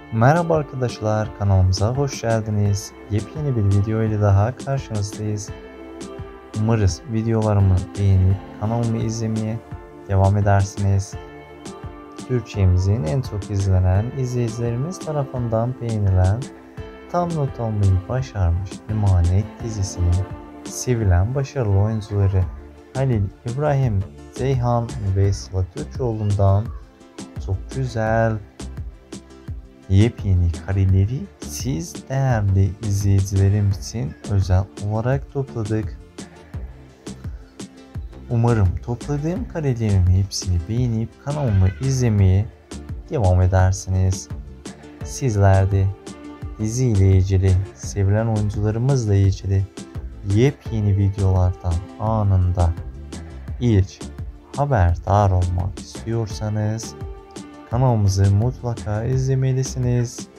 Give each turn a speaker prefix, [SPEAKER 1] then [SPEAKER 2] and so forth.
[SPEAKER 1] Merhaba arkadaşlar, kanalımıza hoş geldiniz. Yepyeni bir video ile daha karşınızdayız. Umarız videolarımı beğenip kanalımı izlemeye devam edersiniz. Türkçemizin en çok izlenen, izleyicilerimiz tarafından beğenilen, tam not almayı başarmış Emanet dizisinin sevilen başarılı oyuncuları Halil İbrahim Ceyhan ve Sıla Türkoğlu'ndan çok güzel yepyeni kareleri siz değerli izleyicilerim için özel olarak topladık. Umarım topladığım karelerin hepsini beğenip kanalımı izlemeye devam edersiniz. Sizler de diziyle ilgili, sevilen oyuncularımızla ilgili yepyeni videolardan anında ilk haberdar olmak istiyorsanız kanalımızı mutlaka izlemelisiniz.